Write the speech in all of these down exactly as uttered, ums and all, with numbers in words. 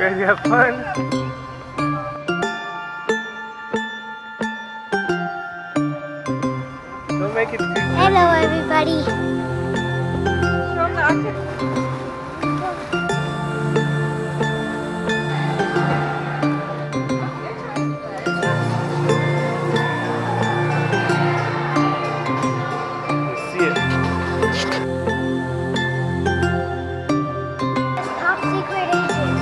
ready to have fun? Don't make it too dirty. Hello, everybody. Show them the octopus. Let's see it. Top secret agent.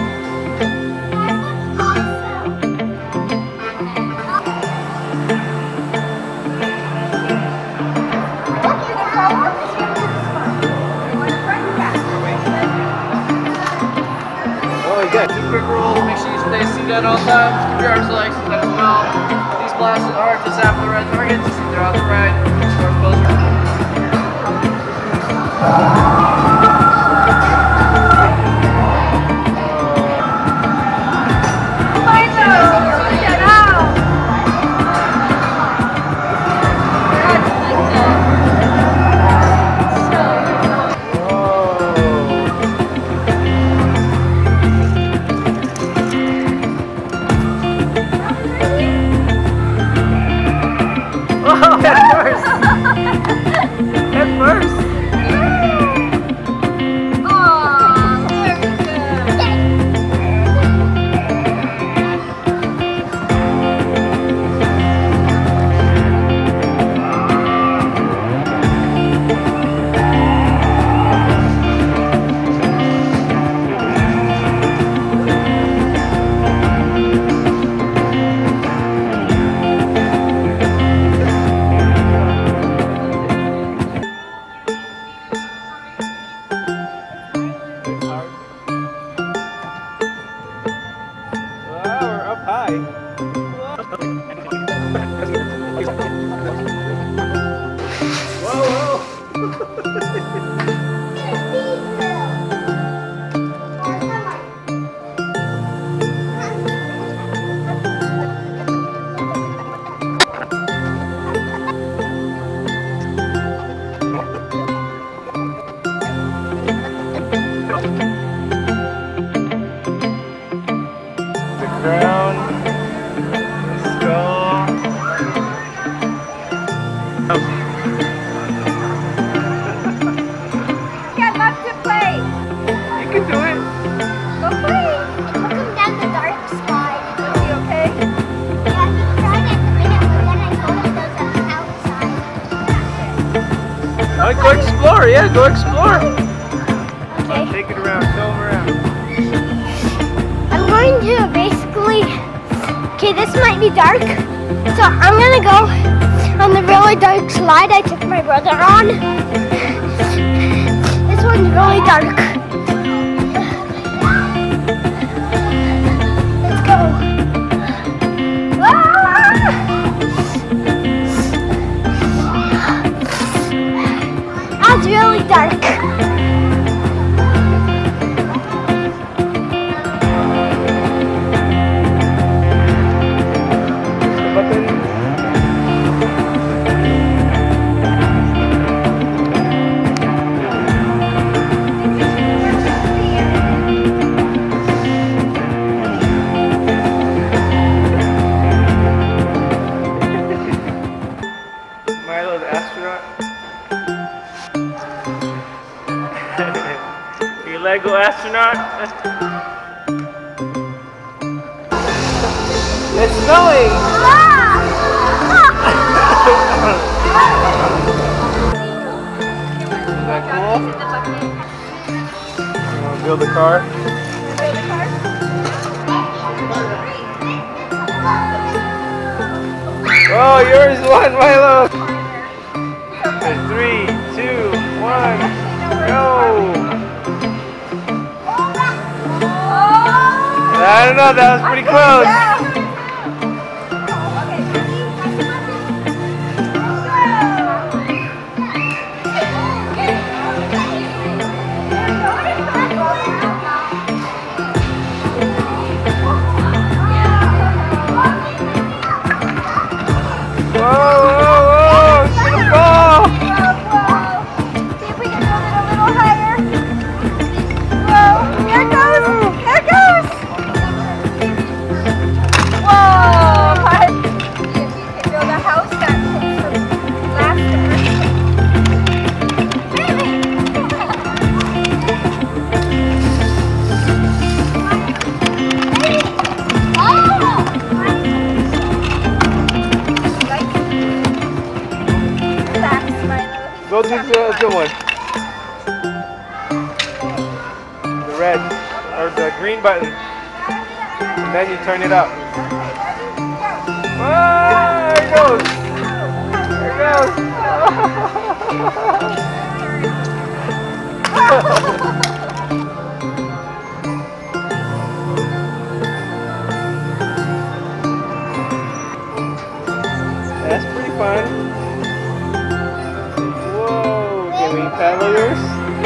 Oh, you got Two quick rules, make sure you stay seated at all times, keep your arms relaxed as well. These blasts are just after the red targets, they're on the right, door closer. ground, skull. Get left to play. You can do it. Go play. Welcome down the dark slide. Is he okay? Yeah, he tried at the minute, but then I told him those are outside. Oh, go explore, yeah, go explore. Okay. Take it around, show them around. I'm going to basically, okay, this might be dark, so I'm gonna go on the really dark slide I took my brother on. This one's really dark. Let's go. Ah! That's really dark. Milo the astronaut. You Lego astronaut. It's snowing. Is that cool? You want to build a car? Oh, yours won, Milo. Three, two, one, go! I don't know, that was pretty close. Whoa, whoa, whoa, it's gonna fall! See if we can build it a little higher. Whoa, there it goes! There it goes! Go to the good one. The red or the green button. And then you turn it up. Ah, there it goes. There it goes. That's pretty fun. Whoa, can we paddle yours?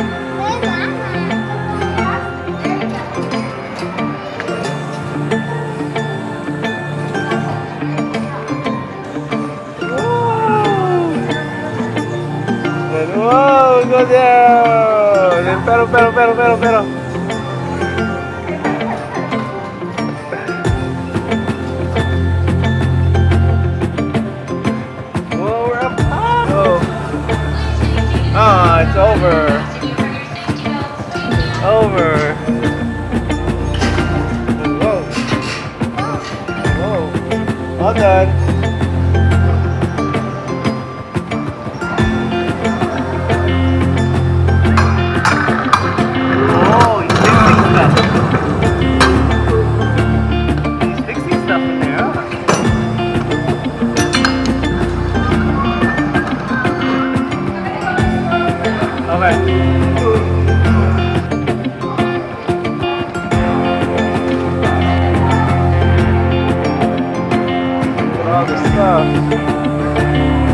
Whoa, go down! Then pedal, pedal, pedal, pedal, pedal. Whoa, we're up high! Whoa. Ah, it's over. It's over. Whoa. Whoa. All done. Okay. Look at all this stuff.